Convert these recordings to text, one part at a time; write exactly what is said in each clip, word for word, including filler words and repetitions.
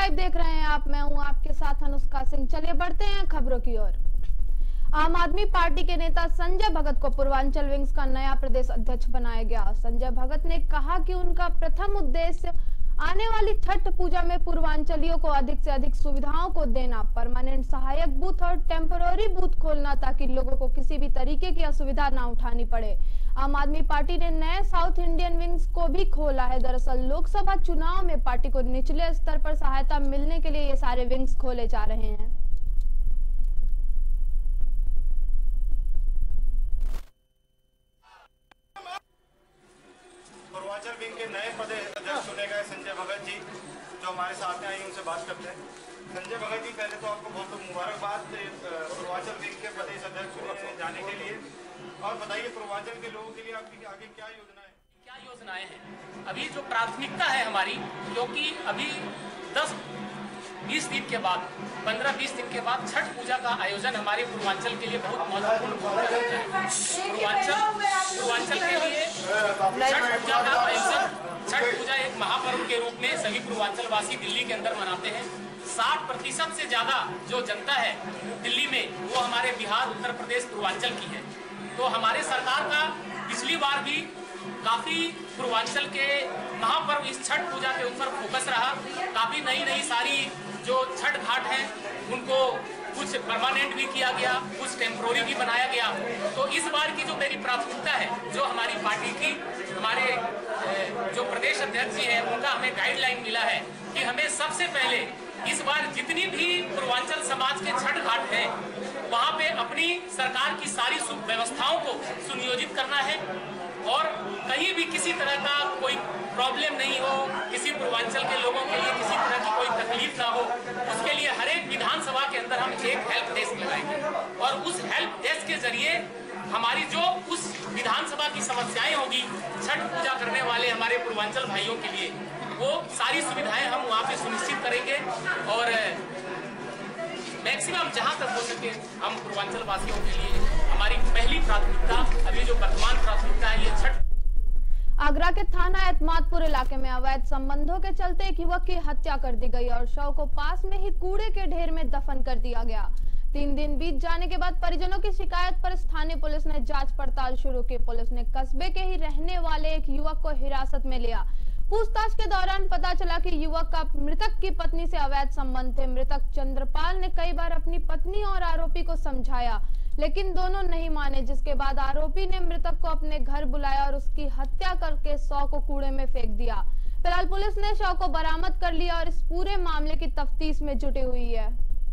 Live देख रहे हैं आप, मैं हूं आपके साथ अनुष्का सिंह। चलिए बढ़ते हैं खबरों की ओर। आम आदमी पार्टी के नेता संजय भगत को पूर्वांचल विंग्स का नया प्रदेश अध्यक्ष बनाया गया। संजय भगत ने कहा कि उनका प्रथम उद्देश्य आने वाली छठ पूजा में पूर्वांचलियों को अधिक से अधिक सुविधाओं को देना, परमानेंट सहायक बूथ और टेम्पररी बूथ खोलना ताकि लोगों को किसी भी तरीके की असुविधा न उठानी पड़े। आम आदमी पार्टी ने नए साउथ इंडियन विंग्स को भी खोला है। दरअसल लोकसभा चुनाव में पार्टी को निचले स्तर पर सहायता मिलने के लिए ये सारे विंग्स खोले जा रहे हैं। पूर्वांचल विंग के नए प्रदेश अध्यक्ष चुने गए संजय भगत जी जो हमारे साथ में आई, उनसे बात करते हैं। संजय भगत जी, पहले तो आपको बहुत बहुत मुबारकबाद पूर्वांचल विंग के प्रदेश अध्यक्ष चुने जाने के लिए। और बताइए पूर्वांचल के लोगों के लिए आपकी आगे क्या योजनाएं क्या योजनाएं हैं? अभी जो प्राथमिकता है हमारी, क्योंकि अभी दस बीस दिन के बाद पंद्रह बीस दिन के बाद छठ पूजा का आयोजन हमारे पूर्वांचल के लिए बहुत महत्वपूर्ण भूमिका रखता है। पूर्वांचल पूर्वांचल के लिए छठ पूजा का आयोजन, छठ पूजा एक महापर्व के रूप में सभी पूर्वांचलवासी दिल्ली के अंदर मनाते हैं। साठ प्रतिशत से ज्यादा जो जनता है दिल्ली में, वो हमारे बिहार, उत्तर प्रदेश, पूर्वांचल की है। तो हमारे सरकार का पिछली बार भी काफी पूर्वांचल के महापर्व इस छठ पूजा के ऊपर फोकस रहा। काफी नई नई सारी जो छठ घाट हैं उनको कुछ परमानेंट भी किया गया, कुछ टेम्पोररी भी बनाया गया। तो इस बार की जो मेरी प्राथमिकता है, जो हमारी पार्टी की, हमारे जो प्रदेश अध्यक्ष जी हैं, उनका हमें गाइडलाइन मिला है कि हमें सबसे पहले इस बार जितनी भी पूर्वांचल समाज के छठ घाट हैं वहाँ पे अपनी सरकार की सारी व्यवस्थाओं को सुनियोजित करना है और कहीं भी किसी तरह का कोई प्रॉब्लम नहीं हो, किसी पूर्वांचल के लोगों के लिए किसी तरह की कोई तकलीफ ना हो। उसके लिए हर एक विधानसभा के अंदर हम एक हेल्प डेस्क लगाएंगे और उस हेल्प डेस्क के जरिए हमारी जो उस विधानसभा की समस्याएं होगी छठ पूजा करने वाले हमारे पूर्वांचल भाइयों के लिए, वो सारी सुविधाएं हम वहाँ पे सुनिश्चित करेंगे और मैक्सिमम जहाँ तक हो सके हम पूर्वांचल वासियों के लिए हमारी पहली प्राथमिकता, अभी जो वर्तमान प्राथमिकता है, ये छठ। आगरा के थाना एतमादपुर इलाके में अवैध संबंधों के चलते एक युवक की हत्या कर दी गई और शव को पास में ही कूड़े के ढेर में दफन कर दिया गया। तीन दिन बीत जाने के बाद परिजनों की शिकायत पर स्थानीय पुलिस ने जांच पड़ताल शुरू की। पुलिस ने कस्बे के ही रहने वाले एक युवक को हिरासत में लिया। पूछताछ के दौरान पता चला कि युवक का मृतक की पत्नी से अवैध संबंध थे। मृतक चंद्रपाल ने कई बार अपनी पत्नी और आरोपी को समझाया, लेकिन दोनों नहीं माने, जिसके बाद आरोपी ने मृतक को अपने घर बुलाया और उसकी हत्या करके शव को कूड़े में फेंक दिया। फिलहाल पुलिस ने शव को बरामद कर लिया और इस पूरे मामले की तफ्तीश में जुटी हुई है।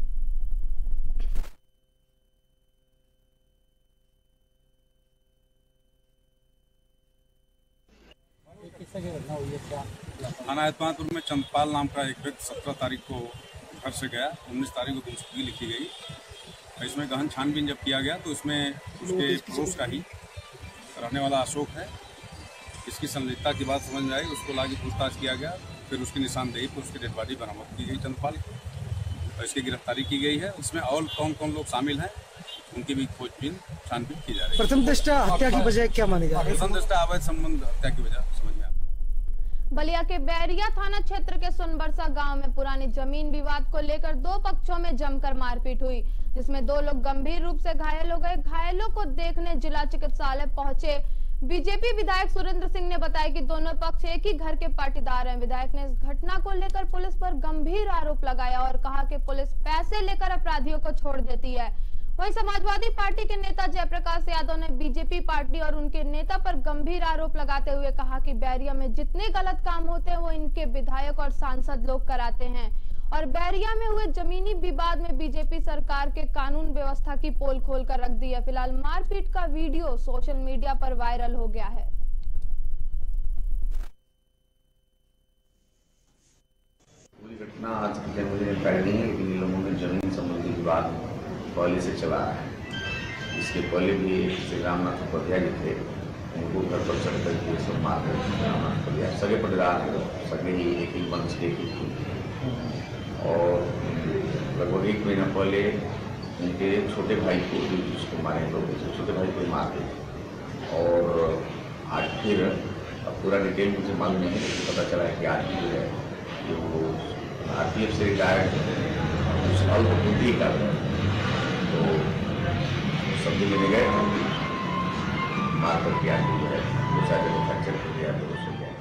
थाना एतमादपुर में चंद्रपाल नाम का एक व्यक्ति सत्रह तारीख को घर से गया, उन्नीस तारीख को गुमशुदगी लिखी गई। इसमें गहन छानबीन जब किया गया तो इसमें उसके पड़ोस का ही रहने वाला अशोक है। इसकी संलिप्तता की बात समझ में आई, उसको लाके पूछताछ किया गया। फिर उसकी निशानदेही पर उसकी डेड बॉडी बरामद की गई चंद्रपाल की और इसकी गिरफ्तारी की गई है। इसमें और कौन कौन लोग शामिल हैं उनकी भी खोजबीन छानबीन की जा रही है। प्रथम दृष्टया हत्या की वजह क्या मानी जा रही है? प्रथम दृष्टया अवैध संबंध हत्या की वजह समझ में। बलिया के बैरिया थाना क्षेत्र के सोनबरसा गांव में पुरानी जमीन विवाद को लेकर दो पक्षों में जमकर मारपीट हुई, जिसमें दो लोग गंभीर रूप से घायल हो गए। घायलों को देखने जिला चिकित्सालय पहुंचे बीजेपी विधायक सुरेंद्र सिंह ने बताया कि दोनों पक्ष एक ही घर के पाटीदार हैं। विधायक ने इस घटना को लेकर पुलिस पर गंभीर आरोप लगाया और कहा कि पुलिस पैसे लेकर अपराधियों को छोड़ देती है। वहीं समाजवादी पार्टी के नेता जयप्रकाश यादव ने बीजेपी पार्टी और उनके नेता पर गंभीर आरोप लगाते हुए कहा कि बैरिया में जितने गलत काम होते हैं वो इनके विधायक और सांसद लोग कराते हैं और बैरिया में हुए जमीनी विवाद में बीजेपी सरकार के कानून व्यवस्था की पोल खोल कर रख दी है। फिलहाल मारपीट का वीडियो सोशल मीडिया पर वायरल हो गया है। पूरी घटना आज की जब मुझे जानकारी नहीं है, लेकिन इन लोगों में जमीन संबंधी विवाद पहले से चला है। इसके पहले भी श्री रामनाथ उपाध्याय जी थे, उनको घर पर चढ़ करके सब मार कर रामनाथ उपाध्याय सगे पटेदार सगे ही एक ही मंच के और लगभग एक महीना पहले उनके छोटे भाई को जिसको मारे लोग छोटे भाई को मार दिए और आज फिर अब पूरा डिटेल मुझे मालूम नहीं है, पता चला है कि आज भी जो है जो आज आरपीएफ से रिटायर्ड उस अल्प बुद्धि का, तो सब्जी लेने गए, मार करके आगे जो है दूसरा जगह फ्रैक्चर हो गया, तो उससे गया।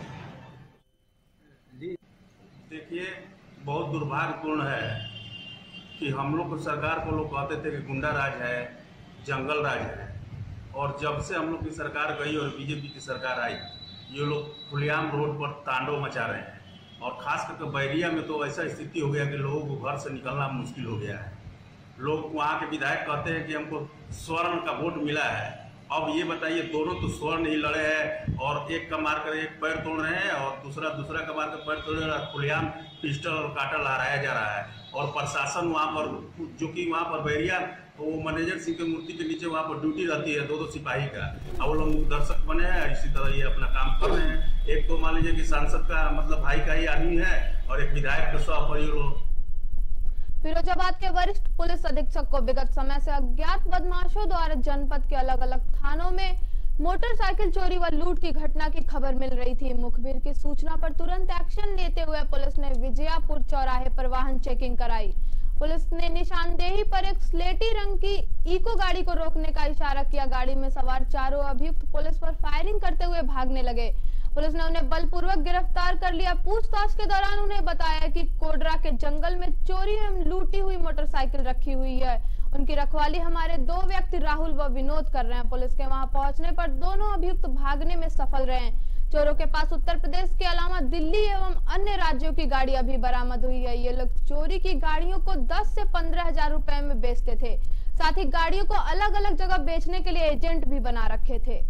देखिए, बहुत दुर्भाग्यपूर्ण है कि हम लोग को सरकार को लोग कहते थे कि गुंडा राज है, जंगल राज है, और जब से हम लोग की सरकार गई और बीजेपी की सरकार आई, ये लोग खुलेआम रोड पर तांडव मचा रहे हैं। और खास करके बैरिया में तो ऐसा स्थिति हो गया कि लोगों को घर से निकलना मुश्किल हो गया है। लोग वहाँ के विधायक कहते हैं कि हमको स्वर्ण का वोट मिला है। अब ये बताइए, दोनों तो स्वर्ण ही लड़े हैं और एक का मार कर एक पैर तोड़ रहे हैं और दूसरा दूसरा का मार कर पैर तोड़ रहे हैं। खुलेआम पिस्टल और काटा लहराया जा रहा है और प्रशासन वहाँ पर, जो कि वहाँ पर बैरिया, तो वो मैनेजर सिंह की मूर्ति के नीचे वहाँ पर ड्यूटी रहती है दो दो सिपाही का, अब वो लोग दर्शक बने हैं, इसी तरह ये अपना काम कर रहे हैं। एक तो मान लीजिए कि सांसद का मतलब भाई का ही आदमी है और एक विधायक का सौ पर लोग। फिरोजाबाद के वरिष्ठ पुलिस अधीक्षक को विगत समय से अज्ञात बदमाशों द्वारा जनपद के अलग अलग थानों में मोटरसाइकिल चोरी व लूट की घटना की खबर मिल रही थी। मुखबिर की सूचना पर तुरंत एक्शन लेते हुए पुलिस ने विजयापुर चौराहे पर वाहन चेकिंग कराई। पुलिस ने निशानदेही पर एक स्लेटी रंग की इको गाड़ी को रोकने का इशारा किया। गाड़ी में सवार चारों अभियुक्त पुलिस पर फायरिंग करते हुए भागने लगे। पुलिस ने उन्हें बलपूर्वक गिरफ्तार कर लिया। पूछताछ के दौरान उन्हें बताया कि कोडरा के जंगल में चोरी एवं लूटी हुई मोटरसाइकिल रखी हुई है। उनकी रखवाली हमारे दो व्यक्ति राहुल व विनोद कर रहे हैं। पुलिस के वहां पहुंचने पर दोनों अभियुक्त भागने में सफल रहे। चोरों के पास उत्तर प्रदेश के अलावा दिल्ली एवं अन्य राज्यों की गाड़ियां भी बरामद हुई है। ये लोग चोरी की गाड़ियों को दस से पंद्रह हजार रुपए में बेचते थे। साथ ही गाड़ियों को अलग अलग जगह बेचने के लिए एजेंट भी बना रखे थे।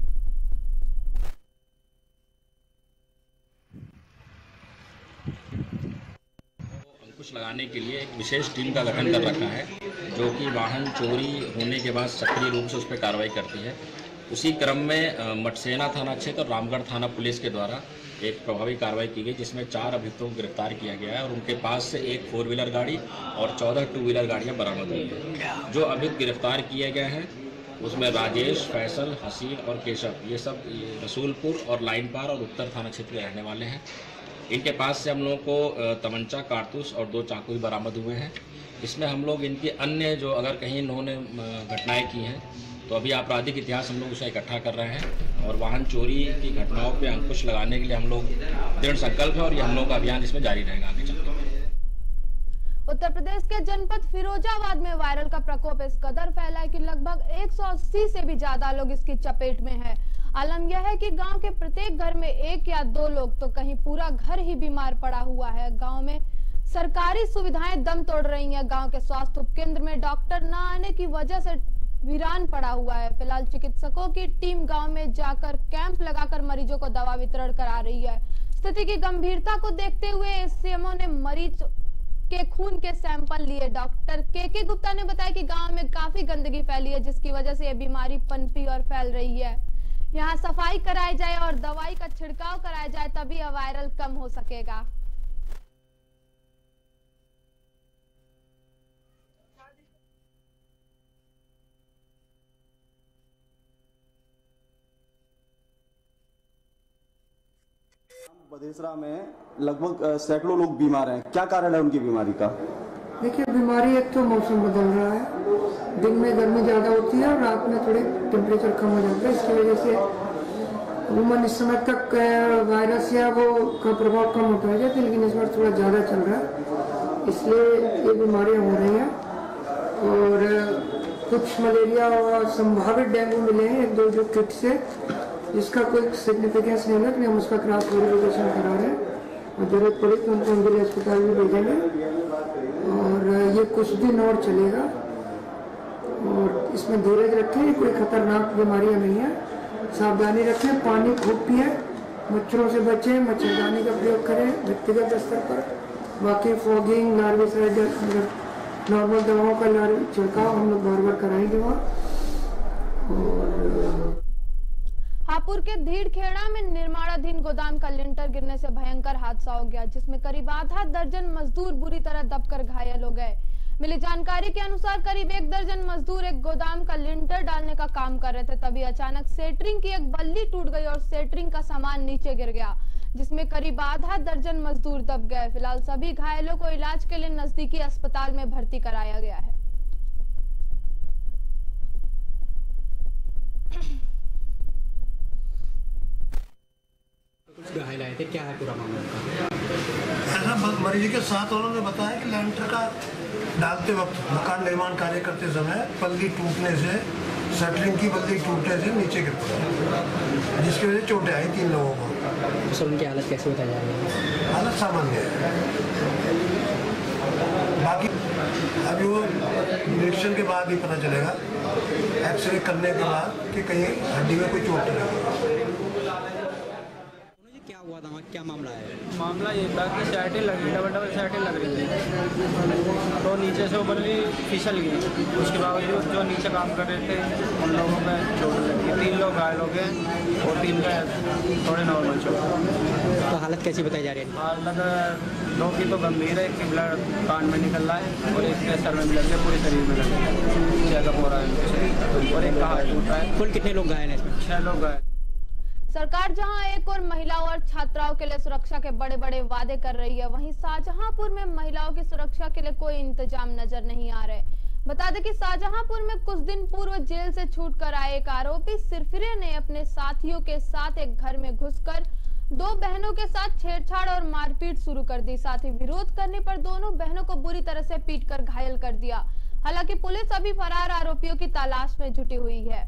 अंकुश लगाने के लिए एक विशेष टीम का गठन कर रखा है, जो कि वाहन चोरी होने के बाद सक्रिय रूप से उस पर कार्रवाई करती है। उसी क्रम में मटसेना थाना क्षेत्र और रामगढ़ थाना पुलिस के द्वारा एक प्रभावी कार्रवाई की गई, जिसमें चार अभियुक्तों को गिरफ्तार किया गया है और उनके पास से एक फोर व्हीलर गाड़ी और चौदह टू व्हीलर गाड़ियां बरामद हुई हैं। जो अभियुक्त गिरफ्तार किए गए हैं उसमें राजेश, फैसल, हसीन और केशव, ये सब रसूलपुर और लाइन पार और उत्तर थाना क्षेत्र के रहने वाले हैं। इनके पास से हम लोगों को तमंचा, कारतूस और दो चाकू भी बरामद हुए हैं। इसमें हम लोग इनके अन्य जो अगर कहीं इन्होंने घटनाएं की हैं तो अभी आपराधिक इतिहास हम लोग उसे इकट्ठा कर रहे हैं और वाहन चोरी की घटनाओं पे अंकुश लगाने के लिए हम लोग दृढ़ संकल्प है और ये हम लोग का अभियान इसमें जारी रहेगा आगे चलकर। उत्तर प्रदेश के जनपद फिरोजाबाद में वायरल का प्रकोप इस कदर फैला है कि लगभग एक सौ अस्सी से भी ज्यादा लोग इसकी चपेट में हैं। आलम यह है कि गांव के प्रत्येक घर में एक या दो लोग तो कहीं पूरा घर ही बीमार पड़ा हुआ है। गांव में सरकारी सुविधाएं दम तोड़ रही हैं। गांव के स्वास्थ्य उपकेंद्र में डॉक्टर न आने की वजह से वीरान पड़ा हुआ है। फिलहाल चिकित्सकों की टीम गांव में जाकर कैंप लगाकर मरीजों को दवा वितरण करा रही है। स्थिति की गंभीरता को देखते हुए एससीएमओ ने मरीज के खून के सैंपल लिए। डॉक्टर के के गुप्ता ने बताया कि गांव में काफी गंदगी फैली है, जिसकी वजह से यह बीमारी पनपी और फैल रही है। यहाँ सफाई कराई जाए और दवाई का छिड़काव कराया जाए, तभी यह वायरल कम हो सकेगा। बदेसरा में लगभग सैकड़ों लोग बीमार हैं। क्या कारण है उनकी बीमारी का? देखिए, बीमारी एक तो मौसम बदल रहा है, दिन में गर्मी ज़्यादा होती है और रात में थोड़ी टेम्परेचर कम हो जाता है। इसकी वजह से अमूमन इस समय तक वायरस या वो का प्रभाव कम होता है, लेकिन इस बार थोड़ा ज़्यादा चल रहा है, इसलिए ये बीमारियाँ हो रही हैं। और कुछ मलेरिया और संभावित डेंगू मिले हैं एक दो जो किट से, जिसका कोई सिग्निफिकेंस नहीं है, लेकिन हम उसका क्रॉस वेरिफिकेशन करा रहे हैं और जरूरत पड़ी तो उनको उनके लिए अस्पताल भी भेजेंगे और ये कुछ दिन और चलेगा। और इसमें धीरज रखें, कोई खतरनाक बीमारियां नहीं है, सावधानी रखें, पानी खूब पिए, मच्छरों से बचें, मच्छरदानी का प्रयोग करें व्यक्तिगत स्तर पर। बाकी फॉगिंग, लार्विसाइड, नॉर्मल दवाओं का लार्वी छिड़काव हम लोग बार बार कराएंगे वहाँ। और हापुड़ के धीड़खेड़ा में निर्माणाधीन गोदाम का लिंटर गिरने से भयंकर हादसा हो गया, जिसमें करीब आधा दर्जन मजदूर बुरी तरह दबकर घायल हो गए। मिली जानकारी के अनुसार करीब एक दर्जन मजदूर एक गोदाम का लिंटर डालने का काम कर रहे थे, तभी अचानक सेटरिंग की एक बल्ली टूट गई और सेटरिंग का सामान नीचे गिर गया, जिसमें करीब आधा दर्जन मजदूर दब गए। फिलहाल सभी घायलों को इलाज के लिए नजदीकी अस्पताल में भर्ती कराया गया है। कुछ घायल आए थे, क्या है पूरा मामला? ऐसा मरीज के साथ उन्होंने बताया कि लैंटर का डालते वक्त मकान निर्माण कार्य करते समय बल्ली टूटने से, शटरिंग की बल्ली टूटने से नीचे गिर पड़ा, जिसकी वजह से चोटें आई तीन लोगों को। सर उनकी हालत कैसे बताई जा रही है? हालत सामान्य है। बाकी अभी वो निरीक्षण के बाद ही पता चलेगा, एक्सरे करने के बाद, कि कहीं हड्डी में कोई चोट नहीं। क्या हुआ था, क्या मामला है? मामला ये था कि साइटें लगी, डबल डबल साइटें लग रही थी, तो नीचे से वो बल्ली फिसल गई। उसके बावजूद जो नीचे काम कर रहे थे उन लोगों में चोट लगी। तीन लोग घायल हो गए और तीन का थोड़े नॉर्मल चोट। तो हालत कैसी बताई जा रही है? हालत दो की तो गंभीर है, एक की ब्लड कान में निकल रहा है और एक के सर में लग गया, पूरे शरीर में लग गया, चेकअप हो रहा है उनके शरीर, और एक का हाथ टूट रहा है। कुल कितने लोग घायल हैं इसमें? छह लोग घायल। सरकार जहां एक और महिलाओं और छात्राओं के लिए सुरक्षा के बड़े बड़े वादे कर रही है, वहीं शाहजहांपुर में महिलाओं की सुरक्षा के लिए कोई इंतजाम नजर नहीं आ रहे। बता दें कि शाहजहांपुर में कुछ दिन पूर्व जेल से छूटकर आए एक आरोपी सिरफिरे ने अपने साथियों के साथ एक घर में घुसकर दो बहनों के साथ छेड़छाड़ और मारपीट शुरू कर दी। साथ ही विरोध करने पर दोनों बहनों को बुरी तरह से पीटकर घायल कर दिया। हालांकि पुलिस अभी फरार आरोपियों की तलाश में जुटी हुई है।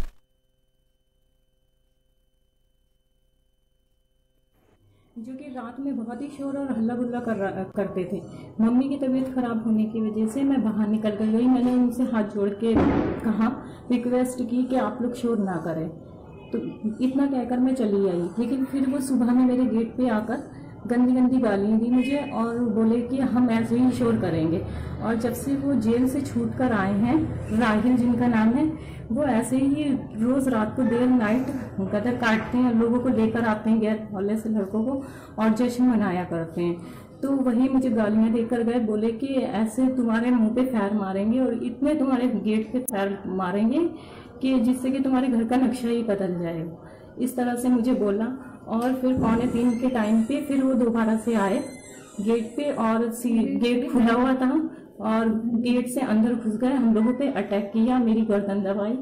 जो कि रात में बहुत ही शोर और हल्ला गुल्ला कर करते थे। मम्मी की तबीयत खराब होने की वजह से मैं बाहर निकल गई। मैंने उनसे हाथ जोड़ के कहा, रिक्वेस्ट की कि आप लोग शोर ना करें, तो इतना कहकर मैं चली आई। लेकिन फिर वो सुबह में मेरे गेट पे आकर गंदी गंदी गालियाँ दी मुझे और बोले कि हम ऐसे ही शोर करेंगे। और जब से वो जेल से छूट कर आए हैं, राहिल जिनका नाम है, वो ऐसे ही रोज़ रात को देर नाइट गदर काटते हैं, लोगों को लेकर आते हैं गैर मोहल्ले से लड़कों को और जश्न मनाया करते हैं। तो वही मुझे गालियाँ देकर गए, बोले कि ऐसे तुम्हारे मुंह पे फैर मारेंगे और इतने तुम्हारे गेट पे फैर मारेंगे कि जिससे कि तुम्हारे घर का नक्शा ही बदल जाएगा। इस तरह से मुझे बोला। और फिर पौने तीन के टाइम पे फिर वो दोबारा से आए गेट पे और गेट खुला हुआ था और गेट से अंदर घुस गए, हम लोगों पे अटैक किया, मेरी गर्दन दबाई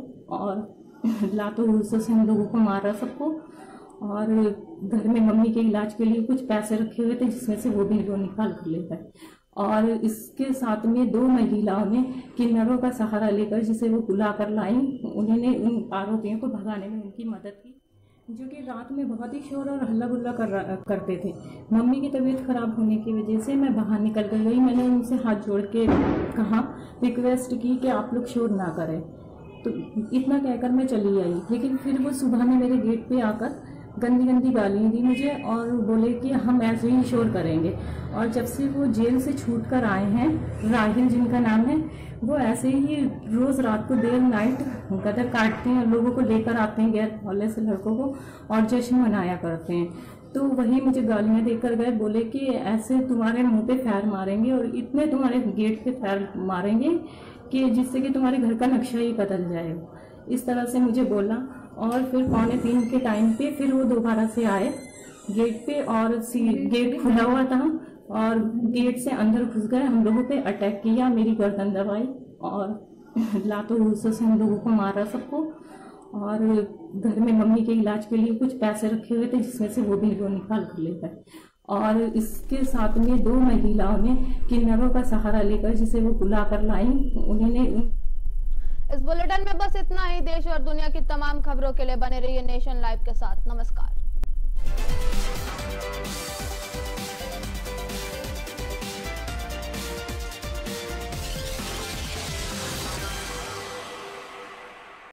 और लातों घूसों से हम लोगों को मारा सबको। और घर में मम्मी के इलाज के लिए कुछ पैसे रखे हुए थे जिसमें से वो भी वो निकाल कर ले गए। और इसके साथ में दो महिलाओं ने किन्नरों का सहारा लेकर जिसे वो बुला कर लाई, उन्होंने उन आरोपियों को भगाने में उनकी मदद की। जो कि रात में बहुत ही शोर और हल्ला गुल्ला कर करते थे। मम्मी की तबीयत खराब होने की वजह से मैं बाहर निकल गई। मैंने उनसे हाथ जोड़ के कहा, रिक्वेस्ट की कि आप लोग शोर ना करें, तो इतना कहकर मैं चली आई। लेकिन फिर वो सुबह में मेरे गेट पे आकर गंदी गंदी गालियाँ दी मुझे और बोले कि हम ऐसे ही शोर करेंगे। और जब से वो जेल से छूट कर आए हैं, राहिल जिनका नाम है, वो ऐसे ही रोज़ रात को देर नाइट गदर काटते हैं, लोगों को लेकर आते हैं गैर मोहल्ले से लड़कों को और जश्न मनाया करते हैं। तो वही मुझे गालियाँ देकर गए, बोले कि ऐसे तुम्हारे मुंह पे फैर मारेंगे और इतने तुम्हारे गेट पे फैर मारेंगे कि जिससे कि तुम्हारे घर का नक्शा ही बदल जाएगा। इस तरह से मुझे बोला। और फिर पौने तीन के टाइम पे फिर वो दोबारा से आए गेट पे और गेट खुला हुआ था और गेट से अंदर घुस गए, हम लोगों पे अटैक किया, मेरी गर्दन दबाई और लातों घूसों से हम लोगों को मारा सबको। और घर में मम्मी के इलाज के लिए कुछ पैसे रखे हुए थे जिसमें से वो भी वो निकाल कर ले गए। और इसके साथ में दो महिलाओं ने किन्नरों का सहारा लेकर जिसे वो बुला कर लाई, उन्होंने इस बुलेटिन में बस इतना ही। देश और दुनिया की तमाम खबरों के लिए बने रहिए नेशन लाइव के साथ। नमस्कार।